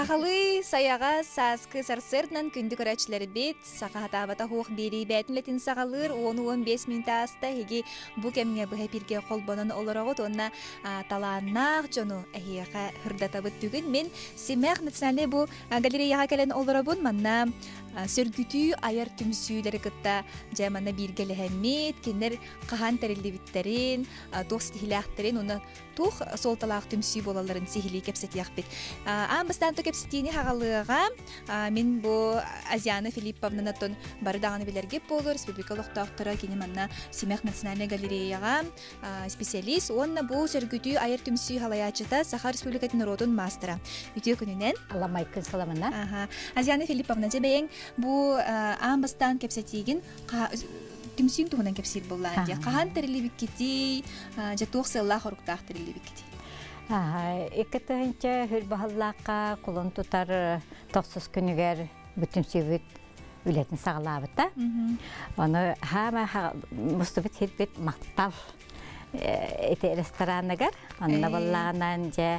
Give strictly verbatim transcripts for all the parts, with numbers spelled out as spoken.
Хахалы саяға саскы сарсырнан күнді көрәчілері бет, сақатабата хуқ бері бәтінлетін сағалыр, он он бес минута аста, хеге бұ кәмге бұға бірге қолбанын олырағыт, онна таланақ жону әхияға хүрдатабыт түгін. Мен семәқ национале бұ галереяға кәлін олырабын, манна сөргүтүү аяр түмсүүлери кытта жамана биргеле хэммит кинер кахан терилди биттерин тос тихилахтерин уна тух сол талаак түмсүү болаларын сихили кепсет яхбит ам бастан то кепсетини хагалыга мен бу Азиана Филипповнанатон бардаганы билерге болор республикалык тактара кинеманна Семәх национальный галереяга специалист онна бу сөргүтүү аяр түмсүү халаячыта Саха Республикатын родун мастера үтө күнүнен Алламайкын саламына аха Азиана Филипповна жебең бу амбастан кепсетигин түмсүң тугунан кепсир буллан же кахан терили биккити же тугсылла хоруктак терили биккити а экетенче хөр бахаллакка кулун тутар токсус күнүгер бүтүн сөбүт үлетин сагалабыта аны хама мустабит хетбет мактал эте рестораннагар анна баллаганан же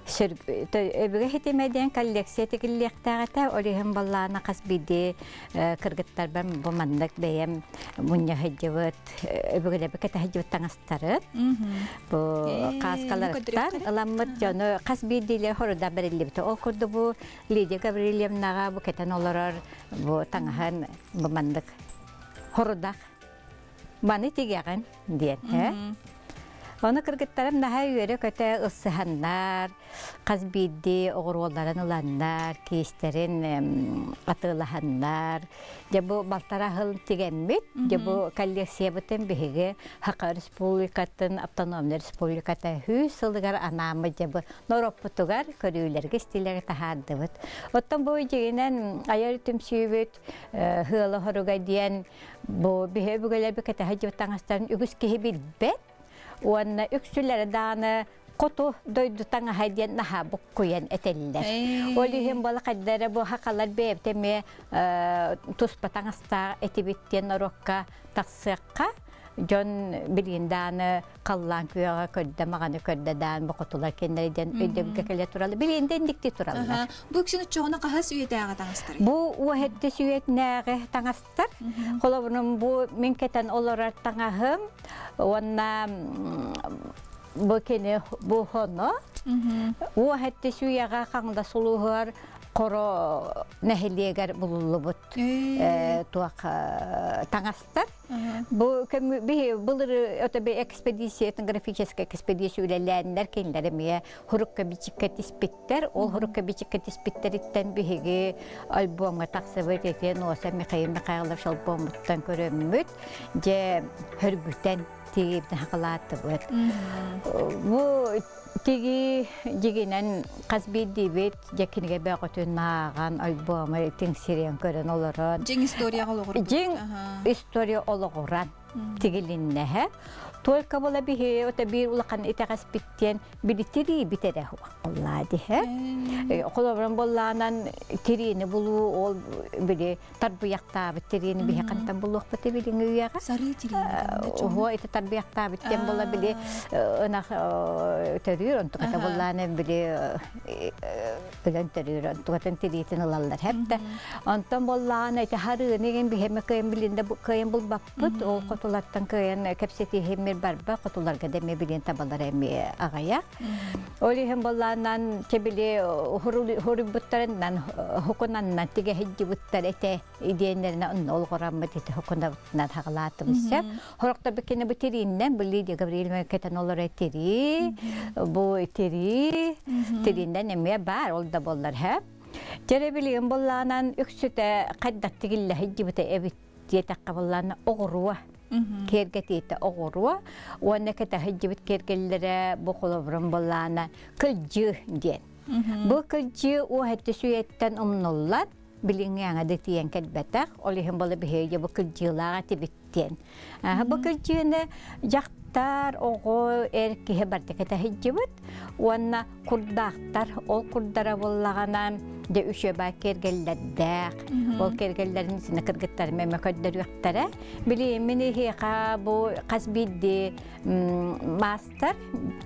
өбүгө хетемеден коллекция тегилектагата орихим баллана касбиди кыргыттар бам бомандык бейем мунья хеджевет өбүгө лебекете хеджевет таңастары бу каскалардан ыламмыт жону касбидиле хоруда берилибите ол курду бу Лидия Гаврилевнага бу кетен олорор бу таңахан бомандык хоруда маны тегеген диет Оны кыргыттарым наха үйері көте ысыханнар, қазбейді оғырғолдарын ұланнар, кейістерін атылаханнар. Жабу балтара хыл тегенмет, жабу коллекция бұтын бігігі Хақа Республикатын, Автономный Республиката хүй сылығар анамы жабу Нороппутугар көрүйлерге стилері тахарды бұд. Оттан бұл жегінен аяр түмсүйбіт, хылы хоруға дейін бұл бігі бүгілер бүкеті хажы таңастарын үгіз кейі білбет. Уанна үксүлләре даны коту дойду таңа хайден наха буккуен этеллер. Олихим бала каддары бу хакалар бептеме туспа таңаста этибиттен рокка таксыкка жон билинданы каллан күйөга көрдө маганы көрдөдан бокотулар кендерден өйдөгө келе туралы билинден дикти туралар. Бу кишини чогуна кахас үйетега таңастар. Бу уахетте сүйетнеге таңастар. Колобунун бу мен кетен олорар таңахым Уанна бөкене бұхыны, уахетті сүйеға қаңда сұлуғар қоро нәхелегер бұлылы бұд туақ таңастар. Бұлыр өтөбе экспедиция, этнографическая экспедиция үлеләнлер кенлері ме хұрыққа бичікке тиспеттер, ол хұрыққа бичікке тиспеттеріттен бігеге альбомға тақсыбыт етен оса мекайымды қайғылар шалбомыттан көрөммүт, же хүргүтен тегебді хақылаты бұд. Бұл теги жегенен қазбейді бет, жекінге бәғытын наған альбомы теңсерен көрін олырын. Жең история олығыр? Жең история олығыран тегілінне. Только бола бихе, ота бир улақан итағас биттен билитери битере олады. Қолабырын болланан терені болу, ол біле тарбияқта бит терені бихе қантан болуқ біте білің үйеға. Сары терені? Оға ити тарбияқта биттен бола біле ынақ терір, онтуқата болланы біле білен терір, онтуқатын теретін ұлалар хәпті. Онтан болланы ити хары неген бихеме көйен білінде көйен бұл баппыт, ол қотулаттан көйен кәпсеті хеме барба котуларга деме билен табалар эми агая. Олихем болланан кебиле хорубуттарынан хоконаннан тиге хеджи буттар эте идеялерine олгораммыт эте хоконабытнан хагалатымсы. Хорокта бекене бутериннен Лидия Гаврилевна кетен олар этери, бу этери, териннен эме бар ол да боллар хэ. Жере билен болланан үксүтэ кайдат тигилле хеджи бута эбит диетакка болланы огоруа. Кергетейті оғыруа, оны кәті хәджібіт кергелері бұқылыбырын болағына күлжі ден. Бұл күлжі о әтті сүйеттен ұмнулар, біліңі аңады тиен кәлбәтәқ, олығын болы бігейі бұл күлжілаға тибіттен. Бұл күлжіні жақтар оғы әркеге барды кәті хәджібіт, оны құрдақтар, ол құрдара болағынан de üşeba kergellerdek, ol kergellerin içine kırgıtlar memekadder yuktara. Bili mini hiqa bu kasbiddi master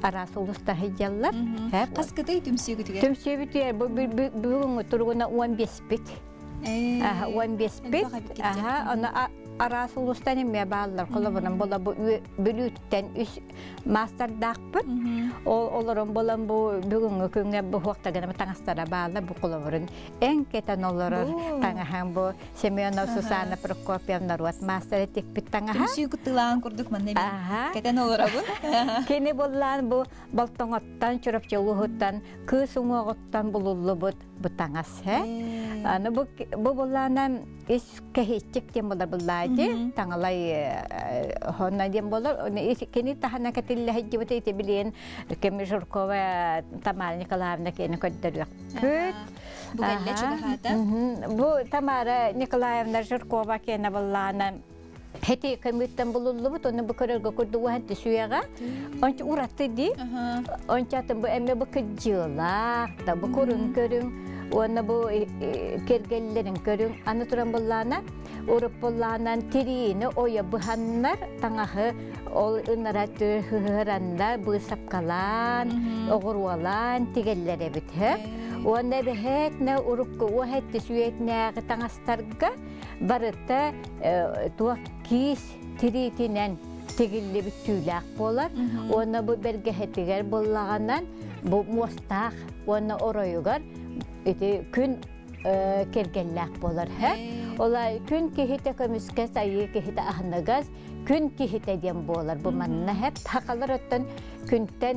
арас улуста хыяллар. Каскытай түмсүгү тиге. Төмсөбүт бу бүгүн тургуна он беш бит. Аха, он беш бит. Аха, аны арас улустан эме баалар колобунан бола бу бүлүттен үс мастер дакпыт. Ол олорон болан бу бүгүнгү күнгө бу вактагына таңастара баалар бу колобурун эң кетен олорор таңахан бу Семенов Сусана Прокопьевна руат мастер текпит таңаха. Түмсүгү тылаан курдук мында кетен олорабы. Кени боллан бу балтоңоттан чурапчылыгыттан кыз уңоготтан булуллубут бу таңас. Аны бу бу болланан ис кехичек тем болар буллайды. Таңалай хонна дем болар. Кени тахана катилла хиҗибет ите билен кеми Журкова Тамара Николаевна кени көддөрүк. Көт бу гэлле чыгата. Бу Тамара Николаевна Журкова кени боллана Хети комиттен булуллубут, оны бу көрөргө көрдү хатты сүйага. Онча уратты ди. Онча тын бу эме бу кыжыла, да бу көрүн көрүн. Оны бу кергеллерин көрүн. Аны туран буллана, уруп булланан тирини оя буханнар таңахы ол ынараты хыранда бу сапкалан, огуруалан тигеллере бит. Оны бехетне урукку уатты сүйетне таңастарга барыта туа кис тиритинен тигилли бүттүләк болар. Оны бу бергехетигер боллаганнан бу мостак, оны оройугар ити күн кергелләк болар. Олай күн кихите көмүскә сайы кихите ахнагаз күн кихите дем болар. Бу манна хеп такалар оттан күнтен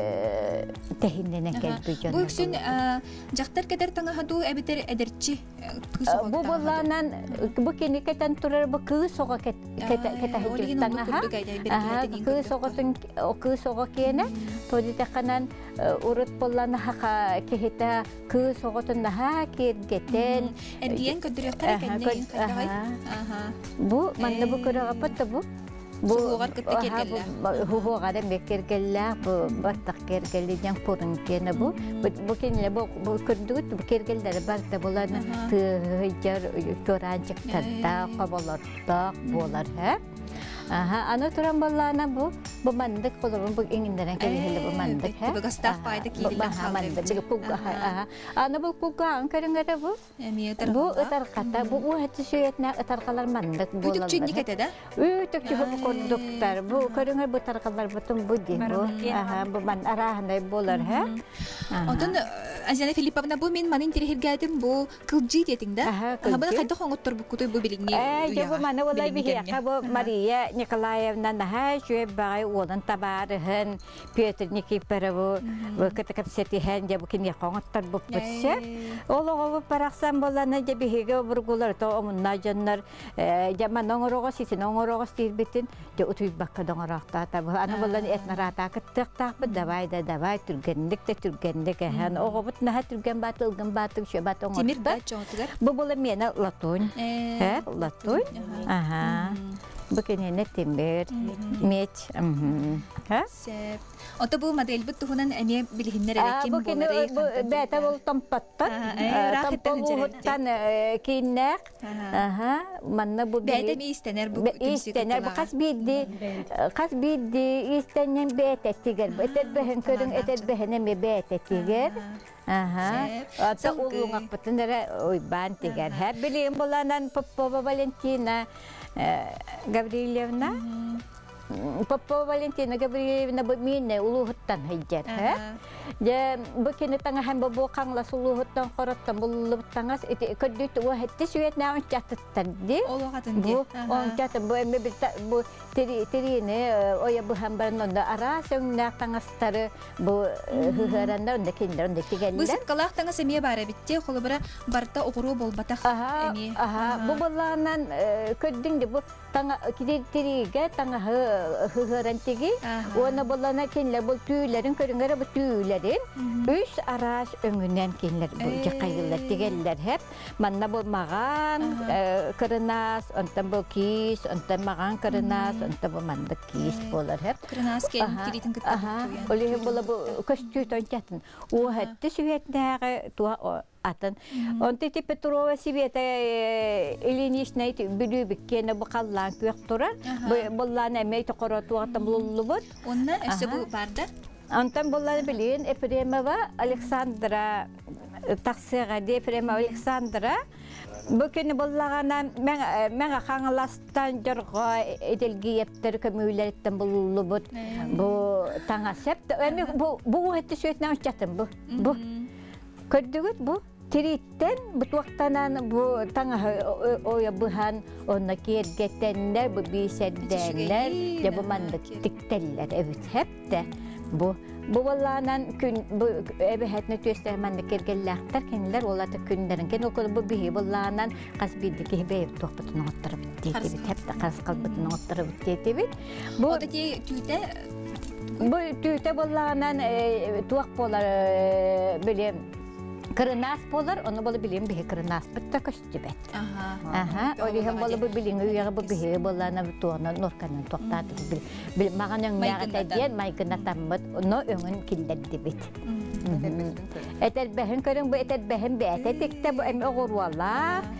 тәһиннән келбе Бу үксүн жактар кедер таңаһаду эбитер эдерчи кызыгы. Бу болланан бу кенекетен турар бу кыз сога кет кете хәҗи таңаһа. Кыз согатын кыз сога кене тодите канан урут болланы хака кехите кыз согатын ха кергетен. Эдиен көдүрөктөр экенин кайдагай. Бу манна бу көрөгө патта бу Бу хугар кытты кергеллер. Бу хугар эме кергеллер, бу баттак кергелден пурун кене бу. Бу кенеле бу көрдүгүт бу кергелдер барда буланы тыгыр көранчыктарда кабаларда болар ха. Аха, аны туран баллана бу бу мандык колорун бу эңиндерен келеле бу мандык ха. Бу гастак пайда килден мандык бу аха. Аны бу пуга анкарынгара бу. Бу ытар ката бу уатты сөйетне ытаркалар мандык болар. Үтүкчүн никетеде? Үтүкчү бу кордуктар. Бу көрүңөр бу таркалар бутун бу ди бу. Аха, бу ман арахандай болар ха. Онтон Азияна Филипповна бу мен манын тирихиргәдим бу кылжы детиңдә. Аха, бу кайда хоңоттор бу кутой бу билигни. Э, бу маны олай бихе. Бу Мария Николаевна наха жөй багай олан табарыһын Петр Никифорову бу кытыкапсетиһен де бу кине хоңоттор бу бүтсә. Ол огы параксан боланы де бихеге бургулар то омунна жаннар жаман оңорого ситин оңорого стирбитин де утуй бакка доңоракта та бу аны болан этнарата кыттыктак бу давай да давай түргендик те түргендик һән ого бут наха түрген батылгын батып ше батоң. Тимир бат жонтугар. Бу бола мена латунь. Һә, латунь. Аха. Бу кенене тембер, меч. Ха? Сеп. Ото бу модель бу тухунан эме билгиннер эле ким болар эй. Бу бета бул тампаттан. Тампаттан киннек. Аха. Манна бу бета ми истенер бу түмсүк. Истенер бу кас бидди. Кас бидди истенен бета тигер. Этет бехен көрүң этет бехен эме бета тигер. Ага. Ата улуңак бутунара ой бан тигер. Һәр билем буланан Попова Валентина Гаврилевна. Попова Валентина Гаврилевна бу мине улуһуттан хәҗәр. Я бу кине таңа һәм бу каңлас улуһуттан караттан булып таңас көдүт ва хәтте сөйәтнә ачаттан ди. Олгатын ди. Бу ончатын бу эме бу тери терине оя бу һәм барнында арасыңна таңастары бу хыһаранда онда киндер онда тигәлләр. Бу сыткалак таңас эме бара битте холыбыра барта огуру болбатак эме. Аха, бу булланан көддиң ди бу таңа териге таңа хыһаран тиги. Оны буллана кинләр бу түйләрен көрүнгәре бу түйләрен үс арас өңүнән кинләр бу җакайлар тигәлләр һәп. Манна бу маган кырынас, онтан бу кис, онтан маган кырынас, онтан бу манда кис булар һәп. Кырынас кен киритин кытта. Аха, оле була бу көстү тончатын. У хәтте сөйәтнәгә туа атын. Онты типе Петрова Света Ильинична билүү биккене бу каллан көк турар. Бу булланы мәйте коротугатан булулубут. Онна эсе бу барда. Антон болланы билин Ефремова Александра таксыга де Ефремова Александра бу күнү боллаганан мен мен хаңаластан жорго эделгиептер көмүлөрдөн буллубут бу таңа сеп эми бу бу этти сөйтнө чатым бу бу көрдүгүт бу Тириттен бутуактанан бу таңа оя бухан онна кергеттенлер бу бисердерлер я бу мандык тиктеллер эбит хепте бу бу балланан күн бу эбехетне төстер мандык кергеллактар кенлер оларды күндөрүн кен окуп бу бихи балланан касбидики бейп тохпутун оттырып дейти хепте кас калбытын оттырып дейти бит бу оти түтө бу түтө балланан туак болар билем Кырынас болар, оны болы билем бихе кырынас бітті көстібет. Аха, олиғын болы бұл білің үйеғі бұл бихе болана туаны норканын тоқтады. Маған өңмәғі тәден майгына таммыд, оны өңін келдерді бет. Әтәр бәхін көрің бұл әтәр бәхін бәті текті бұл әмі оғыруала.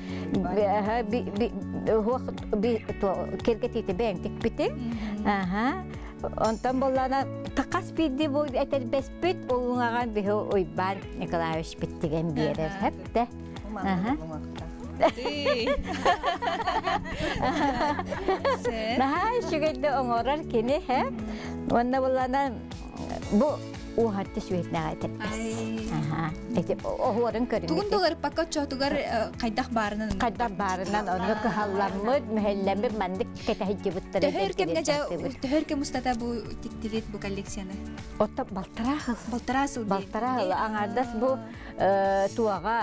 Кергетейті бәң тек бітің. Онтан болана тақас бидді бұл әтер бәспет олыңаған бихе ойбан Николаевич біттіген берер. Әпті. Наға шүгейді оңырар кені, онда болана бұл уһатты сүйтнәгә тәппәс. Аха. Эти оһорын көрүн. Тугун долар пакка чотугар кайдах барынан. Кайдах барынан аны кахалламыд мәхәлләме мандык кәтәһиҗи буттар. Тәһәр кемгә җа тәһәр кем устата бу тиктилет бу коллекцияны. Отта балтарахыл. Балтарасыл. Балтарахыл. Аңардас бу туага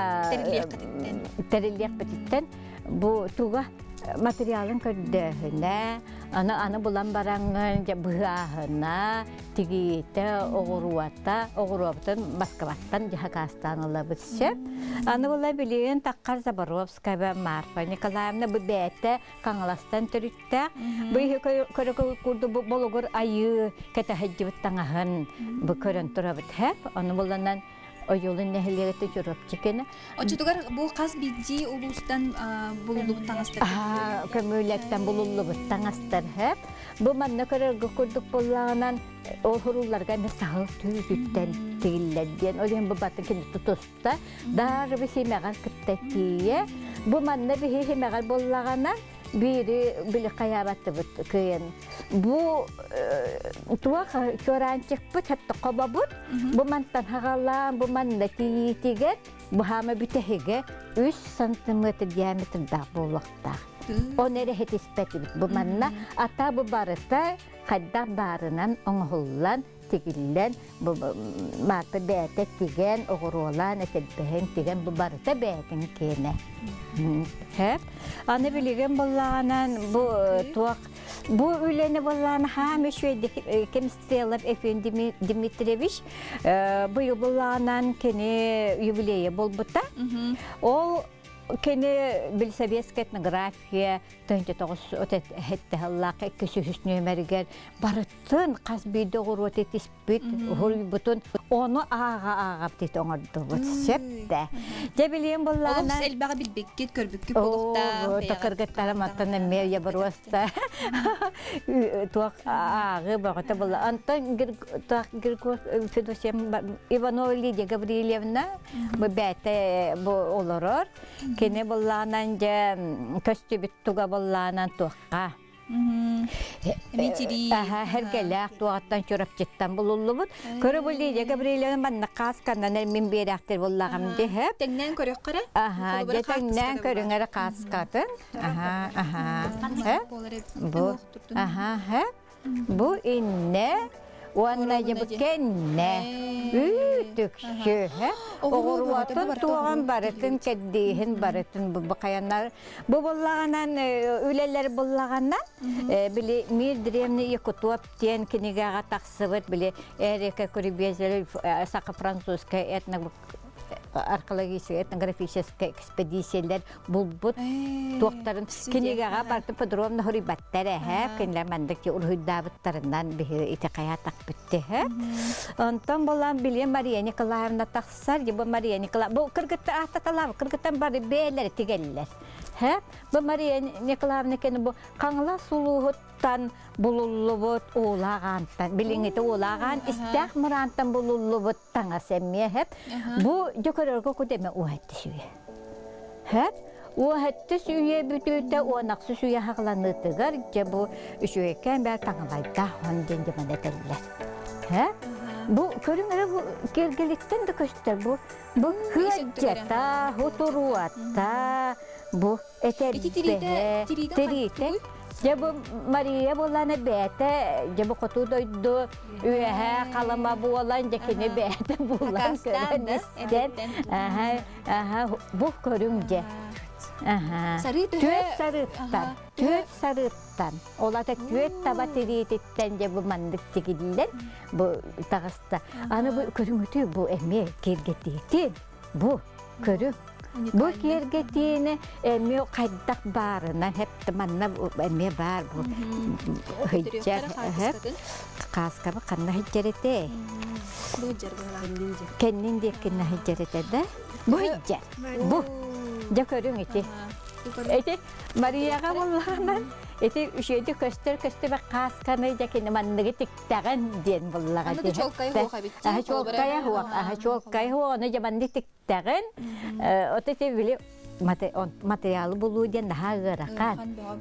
терилек битен бу туга материалын көрдөхүнә, аны аны булан бараңын быһаһына, тигите огуруата, огуруаптан Москваттан Жахакастаныла битсеп, аны була билен Таккар Заборовская ва Марфа Николаевна бу бәте Каңаластан төрүттә, бу көрөкө курду бу болгор айы кәтәһиҗиттәңәһен бу көрөн турабыт һәп, аны буланнан Oyolun nehirlerde çorap çekene. Oçutugar bu kas biddi ulustan bululup tanastır. Aha, kömürlekten bululup tanastır hep. Bu manna kadar kurduk bollanan o horullarga ne sağ tüyütten değiller diyen. Olayın bu batın kendi tutusta. Daha bir şey meğer kıttekiye. Bu manna bir şey meğer bollaganan biri bile kayabattı bu köyün. Bu tuğa körençik bu hatta kababut. Bu mantan hagalan, bu manna tiyitiget, bu hama bitehige üç santimetre diametrda bollakta. O nere het ispeti bit. Bu manna ata bu barıta kadda barınan oğullan tigillen bu marpa bete tigen oğurolan etebehen tigen bu barıta beten kene. Hep anne bilgen bollanan bu tuaq bu ülene bollanan ha şöyle kemistriyalar efendi Dimitrievich bu yıl bollanan kene yubileye bolbutta. O kene bil Sovetska etnografiya tönce toğuz ötet hette hallaqı ikisi hüsnü merger barıtın qasbide gorot etispit hol butun onu ağa ağa tet oңорду septe jebilien bollana Oğuz elbağı bilbekket körbükki bolukta o takırgıtlara matana meya barosta tuaq ağı bağıta bolla antan tuaq Grigor Fedosem Ivanova Lidia Gabrielevna bu bete bu oloror kene bollanan je köstübit tuga bollanan tuaqqa Metiri. Aha, hergelak tuaqtan çorap jettan bululubut. Körü bulli Gabrielevna manna qaskandan min berakter bollagam de hep. Tengnen körök qara? Aha, jetengnen körüngere qaskatın. Aha, aha. Bu. Aha, hep. Bu inne Oanna yabıkenne, ütükşü, oğurvatın tuğan barıtın, keddihin barıtın bu bakayanlar. Bu bollağanan, üleleri bollağanan, bile mir diremni yıkutuap diyen kinigağa taksıvıt, bile ereke kuribiyazeli, saka Fransuska etnak arkeologisi, etnografiическая ekspedisiyeler bulbut tuakların kinigağa barıtın podromna horibatları hep, kiniler mandaki urhuydabıtlarından bir itikaya takbitti hep. Ondan bolan bilyen Maria Nikolaevna taksar, bu Maria Nikolaevna, bu kırgıtta ahta talav, kırgıttan bari beyler tigeller. Hep bu Maria Nikolaevna kene bu kanla suluhuttan bululubut oğlağantan bilingite oğlağan istek murantan bululubut tanga semmiye hep bu jokororgo kudeme uhattı şuye. Hep uhattı şuye bütüte onaqsı şuye haqlanıtıgar je bu şuyeken ber tangalayda honden demene derler. Hep bu körüngere bu gelgelikten de köster bu bu hıccata huturuatta bu eterbe terite ya bu Maria bolana bete ya bu kutu doydu ühe kalama bu olan jakine bete bulan körünisten aha aha bu körünce aha tüet sarıttan tüet sarıttan ola da tüet tabateritetten ya bu mandık çekildiler bu tağısta ana bu körüngütü bu emme kirgetitin bu körün bu kirgetiğine emme kaydak barından hep temanna emme var bu hiccer hep kaskabı kanna hiccerete kendin dekine hiccerete de bu hiccer bu jakörün iti iti Maria'ga vallahi iti şeyde köster köster ve kaskanı jakine mandığı tiktagan diyen vallahi anda çolkaya hoğa bitti aha çolkaya hoğa aha çolkaya hoğa ne jamandı tiktagan otete bile materialı buluyor diye daha gerakan.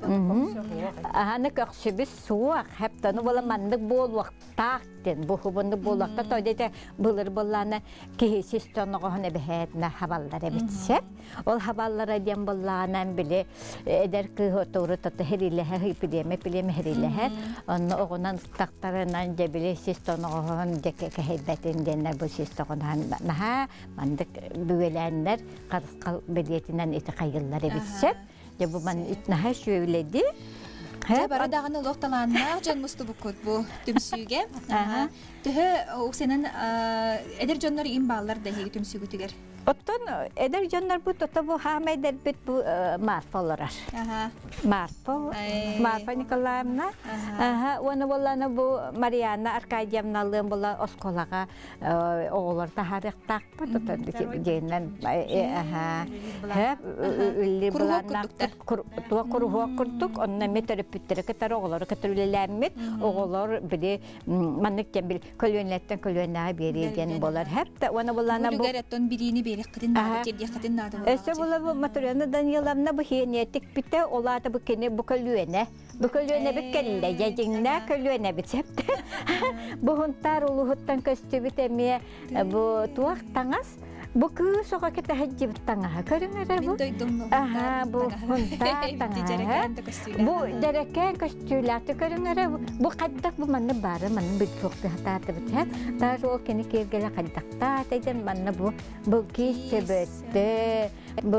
Aha ne kaçışız soğuk hep tanı bala mandık bol vakta den bu hubundu bol vakta toydete bulur bollarına kihisiz tonağına behetne haberlere bitse. Ol haberlere diyen bollarına bile eder ki otoru tatı heriyle hepileme pileme heriyle her onu oğunan taktarından cebile siz tonağına deke kehbetin denler bu siz tonağına naha mandık büvelenler karıskal bediyetinden iti kayılları bitse. Ya bu man itnaha şöyledi. He baradağını loktalanma can mustu bu kod bu tümsüge. Aha. Tühe o senin eder canları imballar dahi tümsüge tüger. Otton eder canlar bu tota bu hamay derbet bu marfalar. Aha. Marfa. Marfa Nikolaevna. Aha. Ona bollana bu Mariana Arkadiyevnalığın bolla oskolaga oğullar taharik takpa tota jenen aha. Hep ülli bollana tuva kuruhu kurduk onna metere püttere ketar oğulları keterülelenmet oğullar bile manlık cembil koloniyetten koloniye beriyen bollar hep de ona bollana bu lugareton birini beri kadın nadı ciddi kadın nadı ese bolla bu materyalını Daniyelavna bu hiyenetik bite olata bu kene bu koloniye bu koloniye bekelle yajinna koloniye bitsep bu huntar uluhuttan köstübitemiye bu tuak tangas bu kız soka kita haji betangah karena bu aha bu huntar tangah bu dereken köstülat karena bu kaddak bu manna bara manna bitkok hatta tabet tar o kene kirgela kaddak ta tajan manna bu bu kistebette bu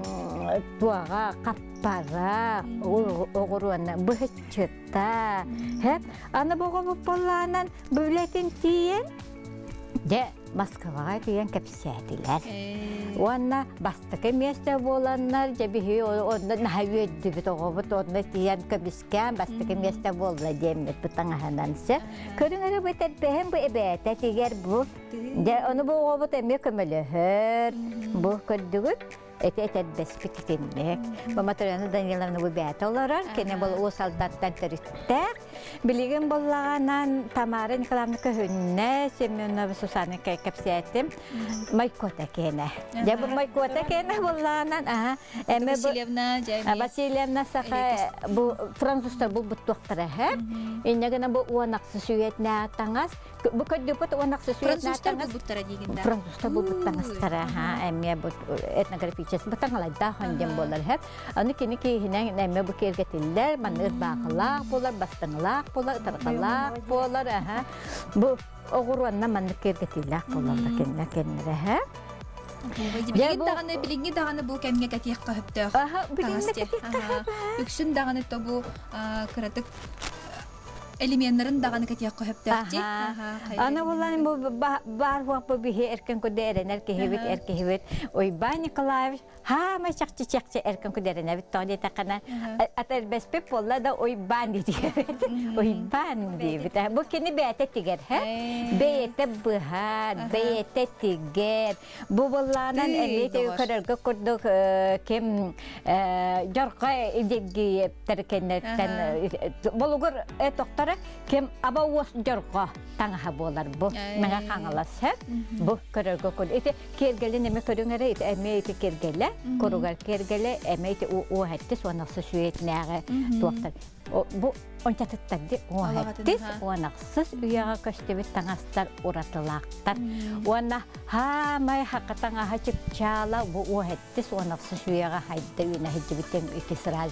tuaga kapara oğruana bu çıtta hep ana boğa bu pollanan böyletin tiyen de Moskva'ya diyen kapsiyetiler. Ona bastık emiyeste bolanlar cebihi onda nahiye dibit oğubut onda diyen kapısken bastık emiyeste bolla demet butangahanansa. Körüngere beter behem bu ebete tiger bu. De onu bu oğubut emiye kömülühür. Bu kördügüt. Ete ete bespitinmek. Bu materyalını Daniyelavna bu bete olarak kene bol o saldattan terüttek. Bilgin bollağanan Tamara Nikolaevna köhünne Semyonova Susana kapsiyetim. Maykota kene. Ya bu maykota kene bollağanan aha. Eme bu Vasilyevna Cemil. Vasilyevna saka bu Fransızlar bu doktora hep. İnne gene bu uanaksı süyetne tangas. Bu kördüpüt uanaksı süyetne tangas. Fransızlar bu buttara diginde. Fransızlar bu tangas tara ha. Eme bu etnografi Batang alada hanjam bolar hep. Anu kini ki hinen neme bu kergetiller, manır bağlak bolar, bastınlak bolar, tarkalak bolar ha. Bu oğurwanna manır kergetiller bolar kenne kenne ha. Bilgin dağını bilgin dağını bu kemge katiye kahıptı. Aha bilgin katiye kahıptı. Yüksün dağını da bu kıratık элементтерин даганы кетиек көһөптөрти. Аны булан бу бар вапы бихе эркен көдерен эркехебит эркехебит. Ойбай Николаевич ха ма чакчы чакчы эркен көдерен бит тони такана. Атер беспеп болла да ойбан диди. Ойбан диди. Бу кини бете тигер, ха? Бете быха, бете тигер. Бу булланан элете көрөргө көрдүк кем жарка идеги теркеннеттен болгор этоктары кем абаус жарка таңа болар бу. Мага каңалас, ха? Бу көрөргө көр. Эте кергеле неме көрүңөрө эте эме эте кергеле, коругар кергеле эме эте о хатты сонаксы сүетнәгә токтар. Бу ончатыттарды о хатты онаксыз уяга көстебет таңастар уратылактар. Уна ха май хакатаңа хачып чала бу о хатты сонаксыз уяга хайда уна хҗибитен икисрал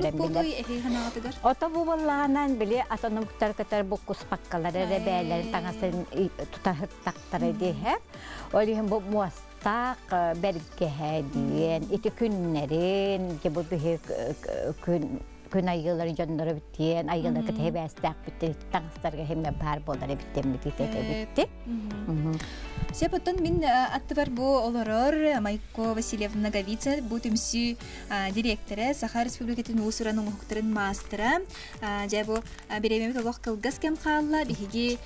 кесиләр. Ото бу булганнан биле атономуктар катар бу куспаккалары ребелер таңасын тутахып тактары диһә. Олиһем бу муастак бергеһә диен ите күннәрен ке бу бихе күн күн айгыларын жоннору биттен айгылар кетебәстәк битте таңстарга хемме бар болар биттен битте битте. Сепоттан мин аттыбар бу олорор Майко Васильевна Говица бу түмсү директоры Саха Республикатын усуранын укуктарын мастера. Жай бу беремемет олох кылгас кем калла биһиги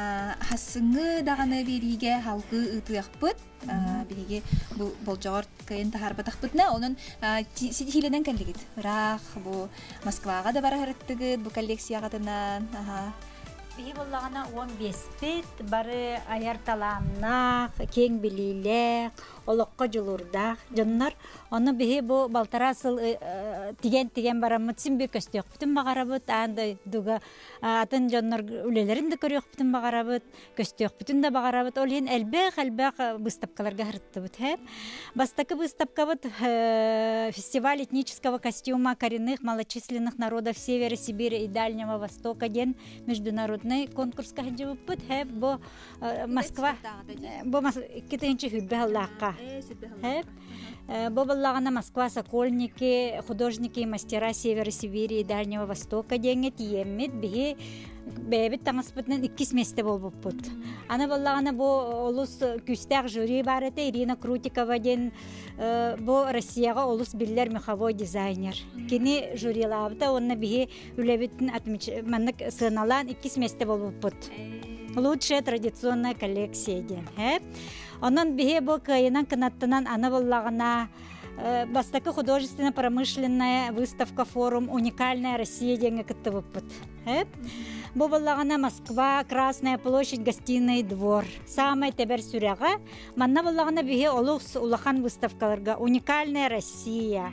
хасыңы даганы бериге халкы ытыякпыт. Биһиги бу болжогор кыйын тахарбатакпытна онун сидихиленен келлигит. Рах бу Москвага да бара харыттыгыт бу коллекциягатынан. Биһи боллагана он бес бит бары аяр таламнак, кең билилек, олоққа жулурдак, жоннор оны биһи бу балтарасыл тиген-тиген барамыт симби көстөк бүтүн багарабыт, анда дуга атын жоннор үлелерин да көрөк бүтүн багарабыт, көстөк бүтүн да багарабыт. Ол ен элбек-элбек выставкаларга хырыттыбыт хеп. Бастакы выставкабыт фестиваль этнического костюма коренных малочисленных народов Севера Сибири и Дальнего Востока ден международный конкурска хәҗибүт һәм бу Москва бу китенче хүбәллакка һәм бу баллагана Москва Сокольники художники и мастера Севера Сибири и Дальнего Востока деңе тиеммит бихи бәбит таңаспытнан иккис месте болбуппут. Ана баллагана бу олус күстәк жюри бар эте Ирина Крутикова ден бу Россияга олус биллер меховой дизайнер. Кини жюрилабыта онна бихи үлебитин атмыч маннык сыналан иккис месте болбуппут. Лучшая традиционная коллекция ден. Онон бихи бу кайынан кынаттынан ана баллагана Бастакы художественно-промышленная выставка форум «Уникальная Россия» деньги кыттыбыппыт. Бу баллагана Москва, Красная площадь, гостиный двор. Самая тебер сүряга. Манна баллагана бихи олус улахан выставкаларга «Уникальная Россия».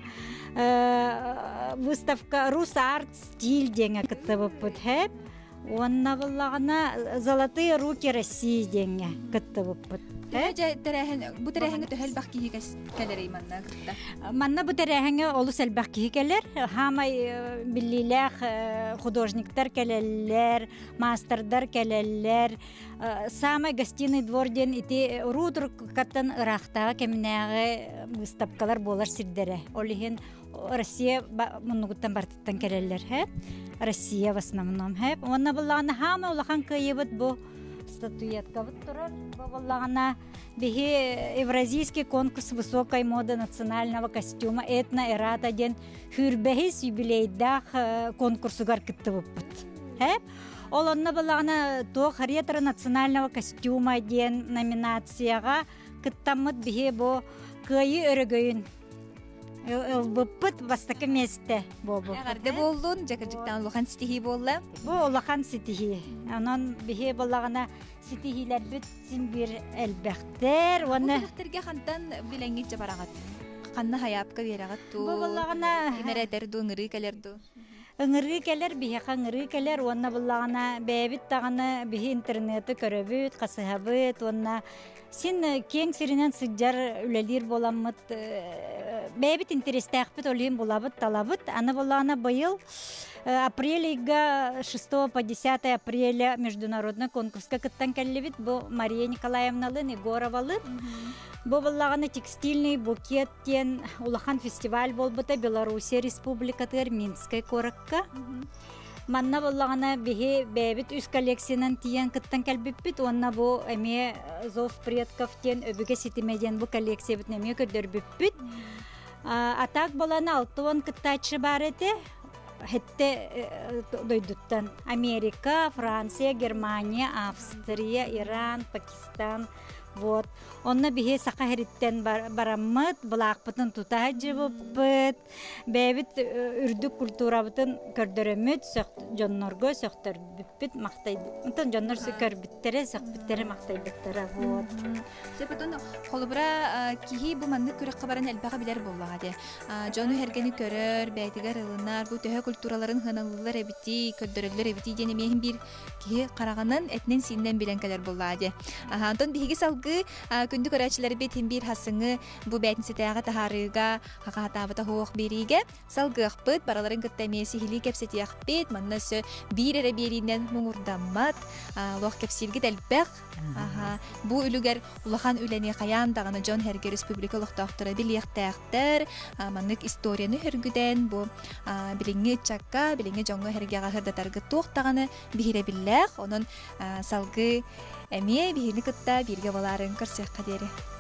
Выставка «Рус арт стиль» деньги кыттыбыппыт. Онна баллагана «Золотые руки России» деньги кыттыбыппыт. Бу терәһәңе төһәл бакки кәләре манна кытта. Манна бу терәһәңе олус әлбәкки кәләр. Хамай биллиләх художниктар кәләләр, мастердар кәләләр. Самай гостиный двор ден ити рудр каттан Ирактагы кемнәгы выставкалар булар сирдәре. Олиһен Россия мунугуттан бартыттан кәләләр һә. Россия в основном һә. Онна булланы хамай улахан кыйбыт бу статуэтка вот турар баваллана бихи евразийский конкурс высокой моды национального костюма этно эрата ден хүрбехис юбилейдах конкурсугар кыттыбыппыт. Хэ? Ол онна баллана тох ретро национального костюма ден номинацияга кыттамыт бихи бу кыйы өрөгөйүн Быппыт бастакы месте бобу. Ягарды болдун, жакыржыктан улахан стихи болла. Бу улахан стихи. Анан бихи боллагана стихилер бүт симбир элбектер. Оны тахтерге хантан билеңгече барагат. Канны хаяпка берагат ту. Бу боллагана имеретер ду ңыры келерду. Ыңыры келер, бихи ыңыры келер. Онна боллагана бебит таганы бихи интернеты көрөбүт, касыхабыт, онна син кең сиринен сыджар үлелер боламыт. Бәбит интерестәхпет олим булабыт талабыт. Аны боллагана быйыл апреля шестого по десятое апреля международный конкурска кыттан келлебит. Бу Мария Николаевналын, Егоровалын. Бу боллагана текстильный букет тен улахан фестиваль болбыта Белоруссия республикатыр Минская коракка. манна боллагана бихи бэбит үс коллекциянан тиян кыттан кэлбиппит, онна бу эме зов предков тен өбүге ситимеден бу коллекция бит неме көдөрбүппит. Атак болана алтуан кыттачы бар эте, хетте дойдуттан Америка, Франция, Германия, Австрия, Иран, Пакистан. Вот. Онна бихе сака хериттен бараммыт, булакпытын тута жыбыппыт, бэбит үрдүк культурабытын көрдөрөмүт, жоннорго сөктөр бүппит, мактайды. Онтон жоннор көрбүттере, сөкбүттере мактайбыттара. Вот. Сепетон холубра кихи бу манны көрөк кабарын элбага билер боллага де. Жону хергени көрөр, бәйтигер ылынар, бу төһө культураларын хыналылар эбити, көрдөрөлөр эбити дене мехин бир кихи караганын этнен синнен билен келер боллага де. Антон биһиги сал күндү көрәчләре бит бир хасыңы бу бәйтинсетәгә тахарыга хакатабыта хоох бириге салгыхпыт бараларын кыттамеси хили кепсетиякпит маннасы бирере беринен муңурдаммат лох кепсилги дэлбәк аха бу үлүгәр улахан үләне каян даганы Джон Херге республика лохтактыры билектәктер маннык историяны хөргүдән бу билинге чакка билинге Джонго Хергега хырдатаргы тохтаганы бире билләх онун салгы Әме бейіні күтті берге боларын көрсек қадері.